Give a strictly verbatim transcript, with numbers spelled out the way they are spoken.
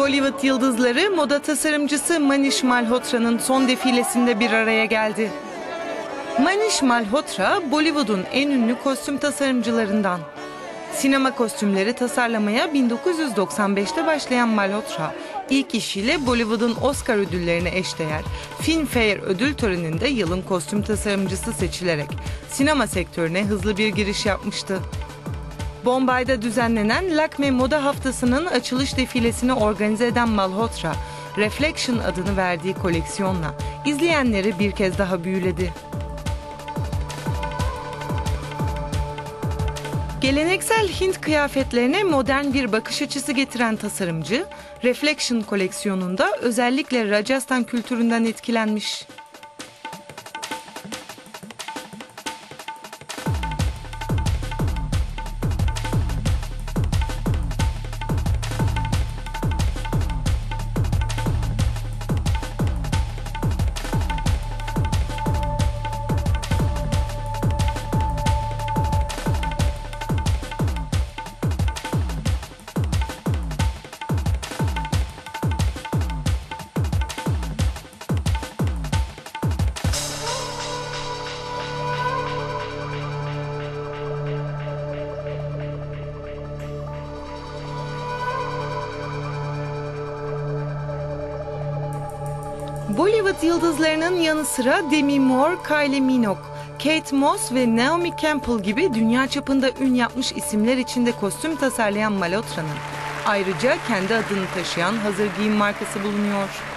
Bollywood yıldızları moda tasarımcısı Manish Malhotra'nın son defilesinde bir araya geldi. Manish Malhotra, Bollywood'un en ünlü kostüm tasarımcılarından. Sinema kostümleri tasarlamaya bin dokuz yüz doksan beşte başlayan Malhotra, ilk işiyle Bollywood'un Oscar ödüllerine eşdeğer Filmfare ödül töreninde yılın kostüm tasarımcısı seçilerek sinema sektörüne hızlı bir giriş yapmıştı. Bombay'da düzenlenen Lakme Moda Haftası'nın açılış defilesini organize eden Malhotra, Reflection adını verdiği koleksiyonla izleyenleri bir kez daha büyüledi. Geleneksel Hint kıyafetlerine modern bir bakış açısı getiren tasarımcı, Reflection koleksiyonunda özellikle Rajasthan kültüründen etkilenmiş. Bollywood yıldızlarının yanı sıra Demi Moore, Kylie Minogue, Kate Moss ve Naomi Campbell gibi dünya çapında ün yapmış isimler içinde kostüm tasarlayan Malhotra'nın ayrıca kendi adını taşıyan hazır giyim markası bulunuyor.